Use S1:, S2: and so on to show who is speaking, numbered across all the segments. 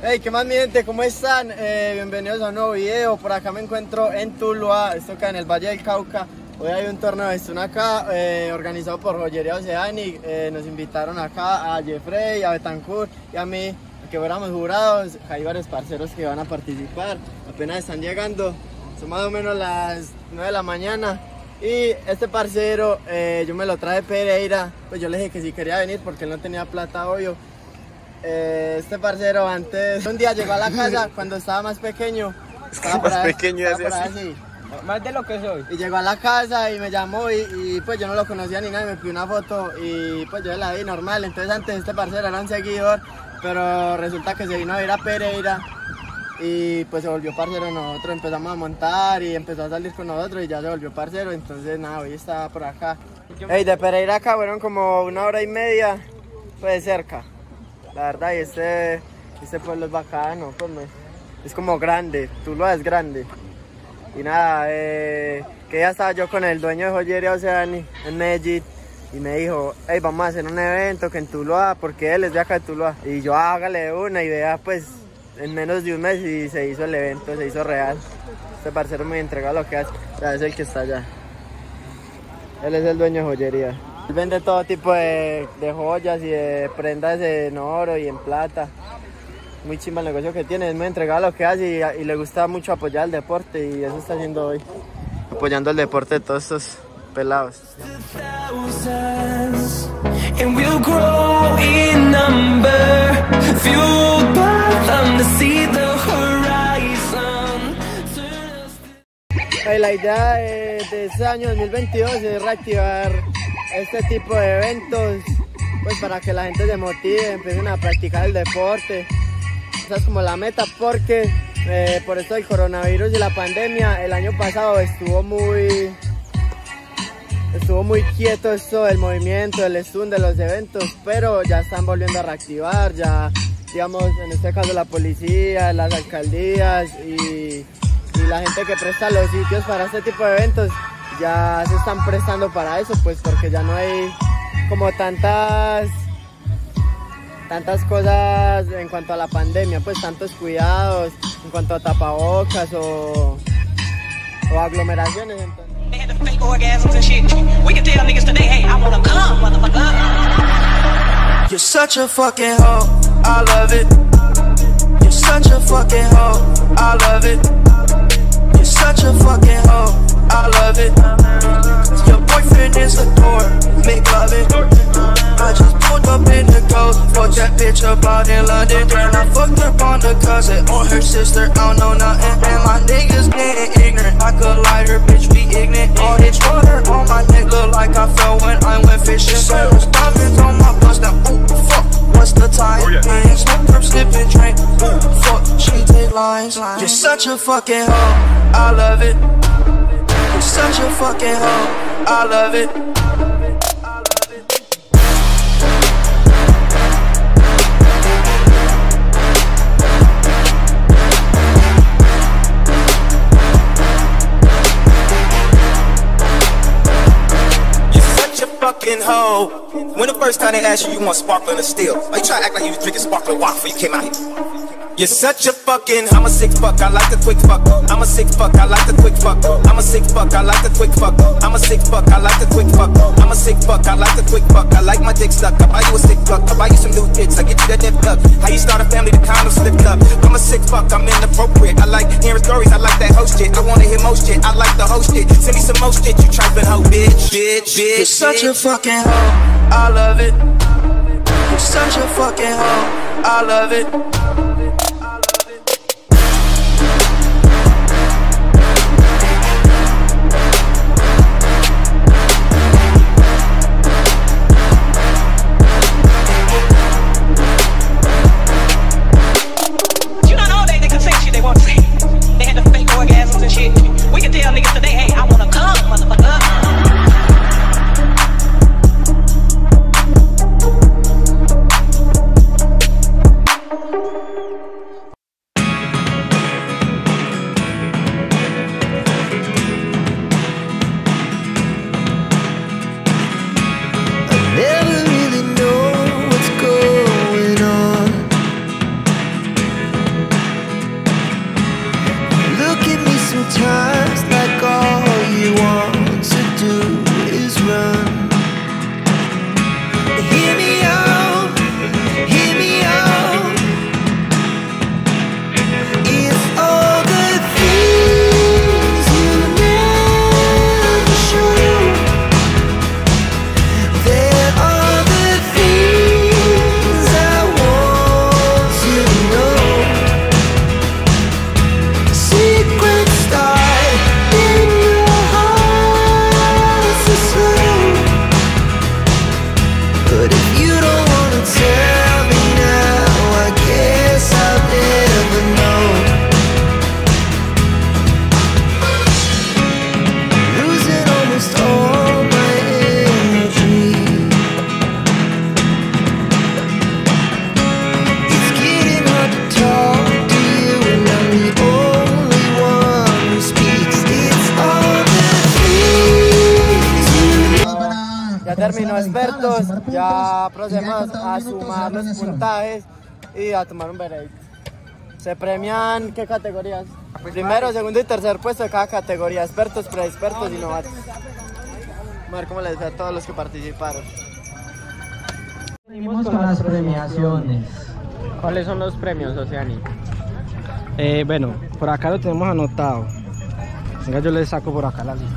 S1: Hey, ¿qué más mi gente? ¿Cómo están? Bienvenidos a un nuevo video. Por acá me encuentro en Tuluá, esto queda en el Valle del Cauca. Hoy hay un torneo de Stun acá, organizado por Joyería Oceanic. Nos invitaron acá a Jeffrey, a Betancourt y a mí, a que fuéramos jurados. Hay varios parceros que van a participar, apenas están llegando. Son más o menos las 9 de la mañana. Y este parcero, yo me lo traje de Pereira. Pues yo le dije que si quería venir porque él no tenía plata, obvio. Este parcero antes, un día llegó a la casa cuando estaba más pequeño. Estaba
S2: más pequeño es
S1: así.
S3: Más de lo que soy.
S1: Y llegó a la casa y me llamó y pues yo no lo conocía ni nada, me pidió una foto y pues yo la vi normal. Entonces antes este parcero era un seguidor, pero resulta que se vino a ir a Pereira y pues se volvió parcero de nosotros. Empezamos a montar y empezó a salir con nosotros y ya se volvió parcero. Entonces nada, hoy estaba por acá. Hey, de Pereira acá fueron como 1 hora y media, pues cerca. La verdad, y este pueblo es bacano, pues, es como grande, Tuluá es grande. Y nada, que ya estaba yo con el dueño de Joyería Oceanic en Medellín y me dijo, hey, vamos a hacer un evento que en Tuluá, porque él es de acá de Tuluá. Y yo, hágale de una y vea, pues, en menos de un mes y se hizo el evento, se hizo real. Este parcero me entregó lo que hace, ya es el que está allá. Él es el dueño de joyería. Él vende todo tipo de joyas y de prendas en oro y en plata. Muy chimba el negocio que tiene, es muy entregado a lo que hace y le gusta mucho apoyar el deporte y eso está haciendo hoy. Apoyando el deporte de todos estos pelados. La idea de este año 2022 es reactivar este tipo de eventos, pues para que la gente se motive, empiecen a practicar el deporte. Esa es como la meta, porque por esto del coronavirus y la pandemia, el año pasado estuvo muy quieto esto del movimiento, del stun, de los eventos, pero ya están volviendo a reactivar, ya digamos en este caso la policía, las alcaldías y la gente que presta los sitios para este tipo de eventos ya se están prestando para eso, pues porque ya no hay como tantas cosas en cuanto a la pandemia, pues tantos cuidados en cuanto a tapabocas o aglomeraciones.
S4: You're such a fucking hoe, I love it. You're such a fucking hoe, I love it. You're such a fucking hoe, I love it. Your boyfriend is a dork, make love it. I just pulled up in the coast, fucked that bitch up out in London. Then I fucked up on the cousin, on her sister, I don't know nothing. And my niggas getting ignorant, I could lie, her bitch be ignorant. All this water on my neck look like I fell when I went fishing. So stopping on my bus now, ooh, fuck, what's the time? I ain't smoke, I'm slipping, drink, ooh, fuck, she take lines. You're such a fucking hoe, I love it. You're such a fucking hoe, I love it. Hoe. When the first time they asked you want sparkling or still, why you try to act like you was drinking sparkling water before you came out here? You're such a fucking, I'm a sick fuck, I like the quick fuck. I'm a sick fuck, I like the quick fuck. I'm a sick fuck, I like the quick fuck. I'm a sick fuck, I like the quick fuck. I'm a sick fuck, I like the quick fuck. I like my dick stuck. I buy you a sick fuck, I buy you some new tits, I get you that dipped up. How you start a family, the condom slipped up. I'm a sick fuck, I'm inappropriate. I like hearing stories, I like that host shit. I wanna hear most shit, I like the host shit. Send me some more shit, you trippin' hoe, bitch, bitch, bitch. You're such a fucking hoe, I love it. You're such a fucking hoe, I love it.
S1: Terminó expertos, ya procedemos a sumar los puntajes y a tomar un veredicto. Se premian, ¿qué categorías? Primero, segundo y tercer puesto de cada categoría, expertos, preexpertos y novatos. A ver cómo les fue a todos los que participaron.
S2: Venimos con las premiaciones.
S3: ¿Cuáles son los premios, Oceani?
S2: Bueno, por acá lo tenemos anotado. Venga, yo les saco por acá la lista.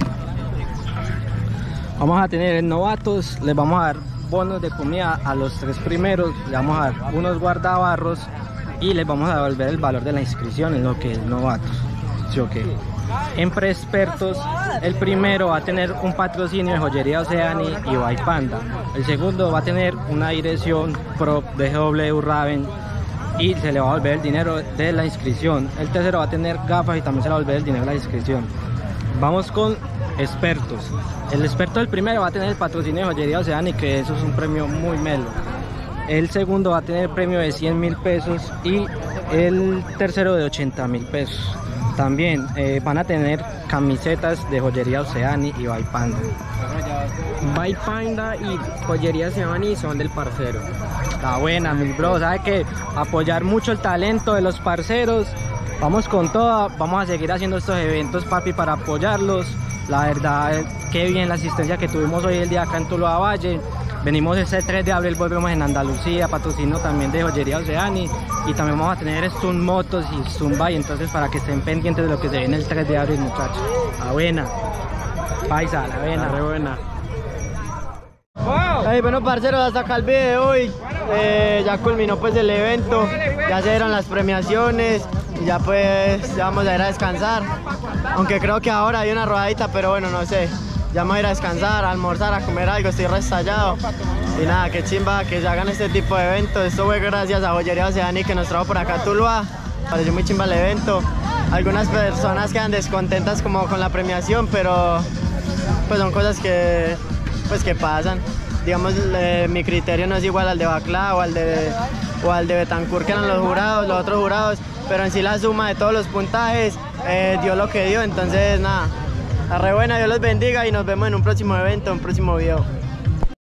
S2: Vamos a tener en novatos, les vamos a dar bonos de comida a los 3 primeros, le vamos a dar unos guardabarros y les vamos a devolver el valor de la inscripción en lo que es novatos. ¿Sí o qué? En preexpertos, el primero va a tener un patrocinio de Joyería Oceani y By Panda. El segundo va a tener una dirección prop de GW Raven y se le va a devolver el dinero de la inscripción. El tercero va a tener gafas y también se le va a devolver el dinero de la inscripción. Vamos con expertos. El experto del primero va a tener el patrocinio de Joyería Oceani, que eso es un premio muy melo. El segundo va a tener el premio de 100.000 pesos y el tercero de 80.000 pesos. También van a tener camisetas de Joyería Oceani y By Panda.
S3: By Panda y Joyería Oceani son del parcero.
S2: Está buena, mis bros. ¿Sabe qué? Apoyar mucho el talento de los parceros. Vamos con toda. Vamos a seguir haciendo estos eventos, papi, para apoyarlos. La verdad, qué bien la asistencia que tuvimos hoy el día acá en Tuluá Valle. Venimos ese 3 de abril, volvemos en Andalucía, patrocinio también de Joyería Oceani. Y también vamos a tener Stun Motos y Stun Bike, entonces para que estén pendientes de lo que se viene el 3 de abril, muchachos. La buena. Paisa, la buena.
S3: Re buena.
S1: Hey, bueno, parceros, hasta acá el video de hoy. Ya culminó pues el evento, ya se dieron las premiaciones y ya pues ya vamos a ir a descansar. Aunque creo que ahora hay una rodadita, pero bueno, no sé. Ya vamos a ir a descansar, a almorzar, a comer algo, estoy restallado. Y nada, qué chimba que se hagan este tipo de eventos. Esto fue gracias a Joyería Oceani que nos trajo por acá a Tuluá. Pareció muy chimba el evento. Algunas personas quedan descontentas como con la premiación, pero pues son cosas que pasan. Digamos, mi criterio no es igual al de Bacla o al de Betancourt, que eran los otros jurados, pero en sí la suma de todos los puntajes dio lo que dio. Entonces nada, la re buena, Dios los bendiga y nos vemos en un próximo evento, un próximo video.